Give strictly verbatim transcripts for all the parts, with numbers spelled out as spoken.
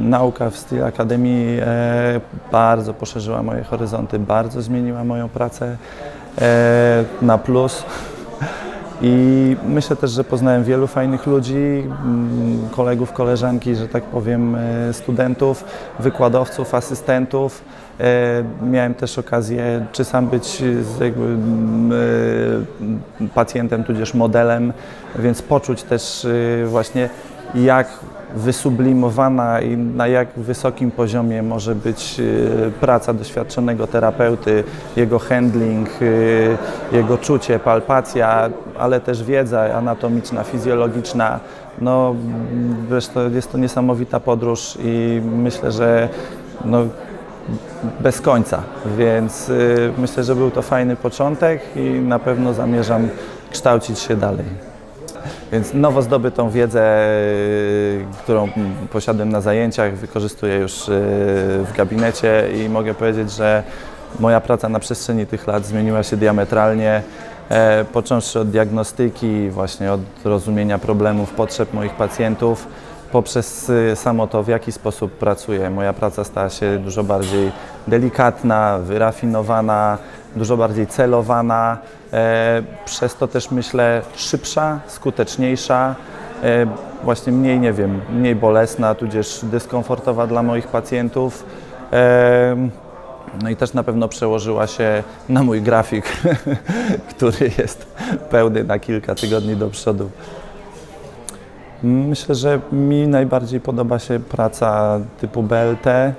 nauka w Steel Akademii e, bardzo poszerzyła moje horyzonty, bardzo zmieniła moją pracę e, na plus. I myślę też, że poznałem wielu fajnych ludzi, kolegów, koleżanki, że tak powiem, studentów, wykładowców, asystentów. Miałem też okazję czy sam być jakby pacjentem, tudzież modelem, więc poczuć też właśnie, jak wysublimowana i na jak wysokim poziomie może być praca doświadczonego terapeuty, jego handling, jego czucie, palpacja, ale też wiedza anatomiczna, fizjologiczna. No, zresztą jest to niesamowita podróż i myślę, że no, bez końca, więc myślę, że był to fajny początek i na pewno zamierzam kształcić się dalej. Więc nowo zdobytą wiedzę, którą posiadłem na zajęciach, wykorzystuję już w gabinecie i mogę powiedzieć, że moja praca na przestrzeni tych lat zmieniła się diametralnie, począwszy od diagnostyki, właśnie od rozumienia problemów, potrzeb moich pacjentów, poprzez samo to, w jaki sposób pracuję. Moja praca stała się dużo bardziej delikatna, wyrafinowana, dużo bardziej celowana, e, przez to też myślę szybsza, skuteczniejsza, e, właśnie mniej, nie wiem, mniej bolesna, tudzież dyskomfortowa dla moich pacjentów. E, no i też na pewno przełożyła się na mój grafik, który jest pełny na kilka tygodni do przodu. Myślę, że mi najbardziej podoba się praca typu B L T.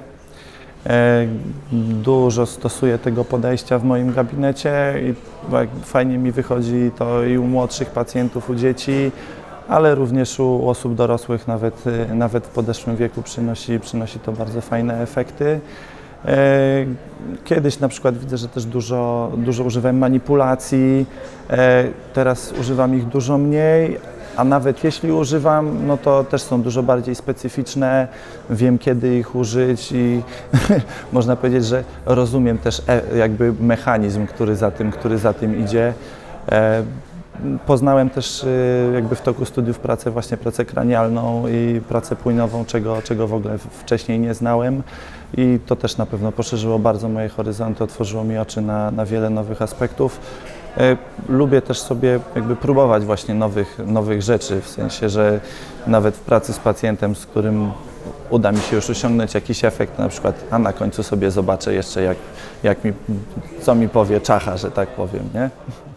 Dużo stosuję tego podejścia w moim gabinecie i fajnie mi wychodzi to i u młodszych pacjentów, u dzieci, ale również u osób dorosłych, nawet, nawet w podeszłym wieku przynosi, przynosi to bardzo fajne efekty. Kiedyś na przykład widzę, że też dużo, dużo używałem manipulacji, teraz używam ich dużo mniej. A nawet jeśli używam, no to też są dużo bardziej specyficzne, wiem kiedy ich użyć i można powiedzieć, że rozumiem też jakby mechanizm, który za tym, który za tym idzie. Poznałem też jakby w toku studiów pracę, właśnie pracę kranialną i pracę płynową, czego, czego w ogóle wcześniej nie znałem i to też na pewno poszerzyło bardzo moje horyzonty, otworzyło mi oczy na, na wiele nowych aspektów. Lubię też sobie jakby próbować właśnie nowych, nowych rzeczy, w sensie, że nawet w pracy z pacjentem, z którym uda mi się już osiągnąć jakiś efekt, na przykład, a na końcu sobie zobaczę jeszcze, jak, jak mi, co mi powie czacha, że tak powiem, nie?